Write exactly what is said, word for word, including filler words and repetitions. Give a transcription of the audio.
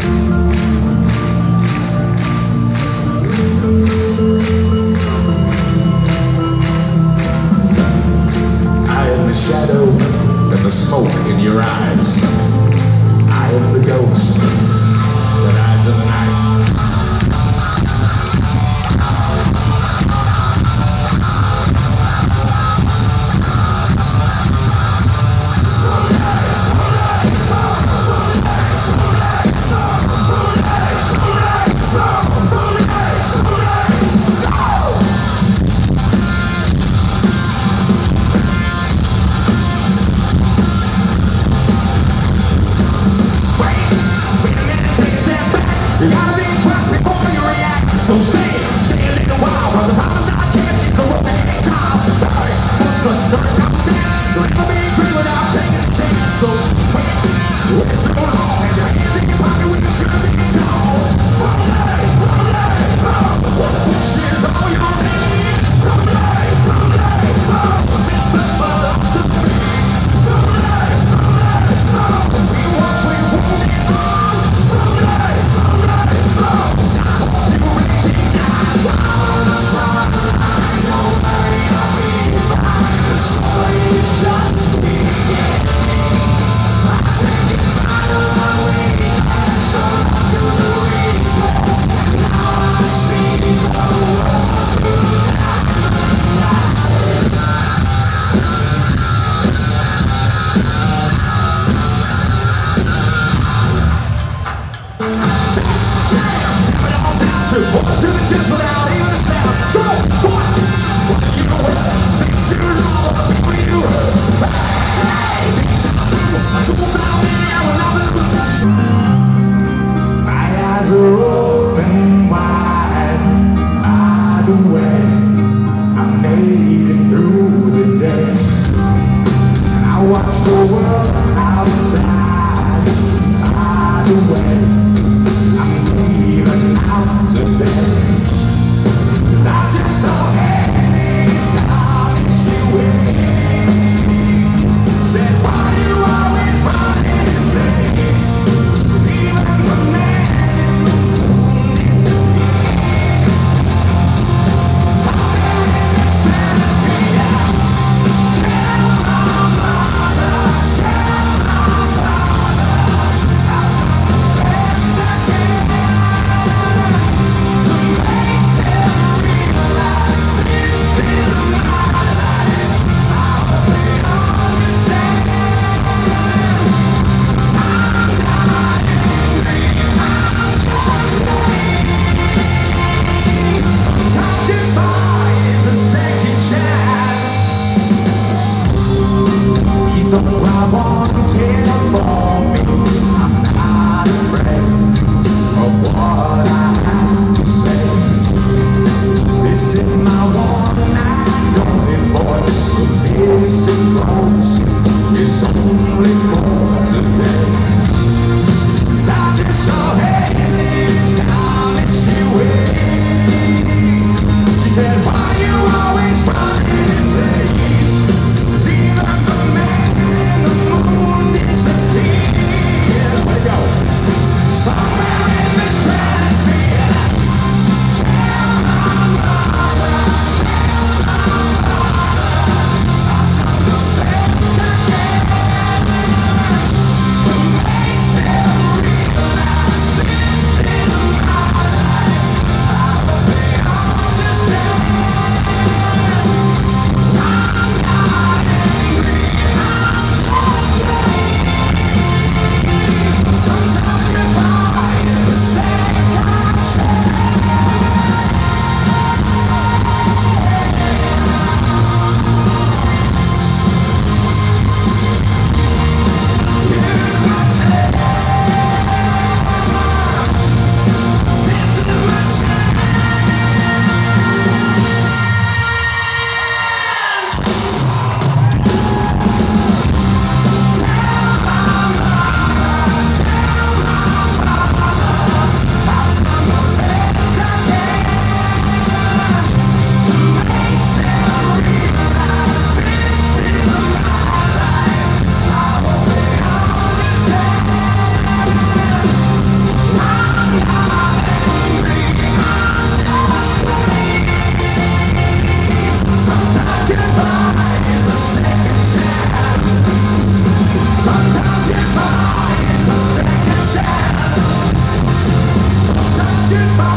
I am the shadow and the smoke in your eyes. I am the ghost that hides in the night. You gotta think twice before you react. So stay, stay a little while. Cause the problem's not getting the road at any time. Hey, what's the circumstance? You'll never be free without taking a chance. So wait, what's going on? And your hands in your pocket when you should be gone. Roll it, roll it, roll. Push is all you need. Roll it, roll it, roll. This is philosophy. Roll it, roll it, roll. We watch, we won't be lost. Roll it, roll it. Just without even a sound. So what? What do you know? Things you love, the people you hurt. Hey, things I do. My soul's out there, I will never lose. My eyes are open wide. Either way, I made it through the day. And I watch the world outside. Either way, I'm leaving out today. I just saw hands stop you with said, why you always running in place? 'Cause even the man in the moon is a man. Something stressed me out. Tell my mother, tell my brother, I don't Get